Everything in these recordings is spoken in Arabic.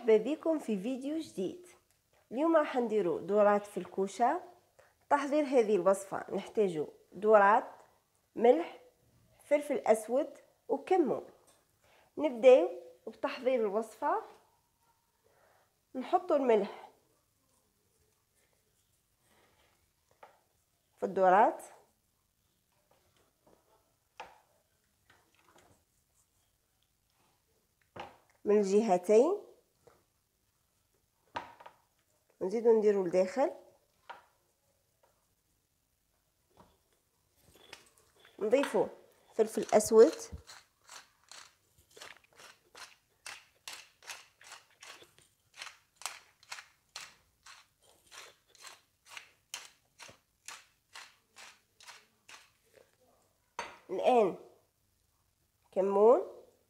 مرحبا بكم في فيديو جديد. اليوم راح نديرو دورات في الكوشه. تحضير هذه الوصفه نحتاجو دورات، ملح، فلفل اسود وكمون. نبداو بتحضير الوصفه. نحطو الملح في الدورات، من الجهتين، نزيدو نديرو لداخل، نضيفو فلفل اسود، الان كمون،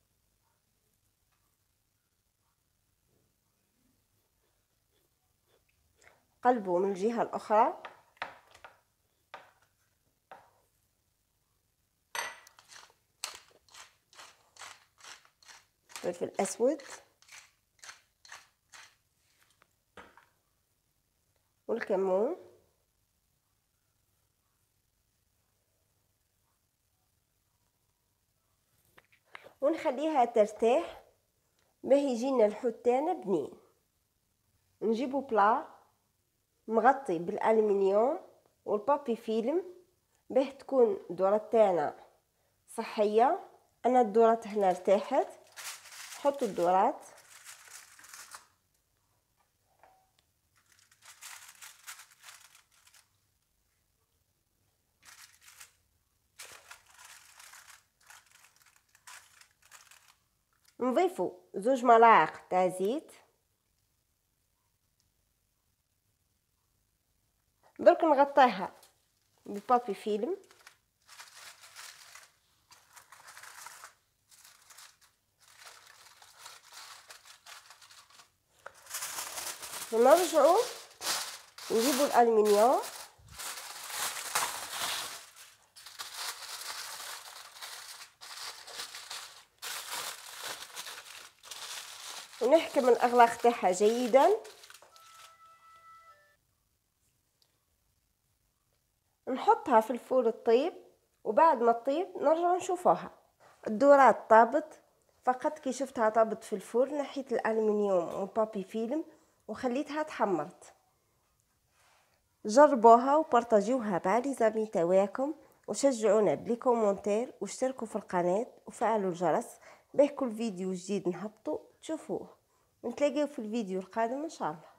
قلبو من الجهة الأخرى، فلفل أسود والكمون، ونخليها ترتاح باه يجينا الحوت تاعنا بنين. نجيبو بلا مغطي بالالمنيوم والبابي فيلم باه تكون الدورات تاعنا صحيه. انا الدورات هنا ارتاحت. نحط الدورات، نضيفو 2 ملاعق تاع زيت. درك نغطيها بالبابي فيلم، ونرجعو نجيبو الالمنيوم ونحكم الاغلاق تاعها جيدا. نحطها في الفرن تطيب، وبعد ما تطيب نرجع نشوفوها. الدورات طابت، فقط كي شفتها طابت في الفرن نحيت الالمنيوم والبابي فيلم وخليتها تحمرت. جربوها وبارطاجيوها مع لي زامي تاعكم، وشجعونا بلي كومونتير، واشتركوا في القناه وفعلوا الجرس باه كل فيديو جديد نهبطو تشوفوه. نتلاقاو في الفيديو القادم ان شاء الله.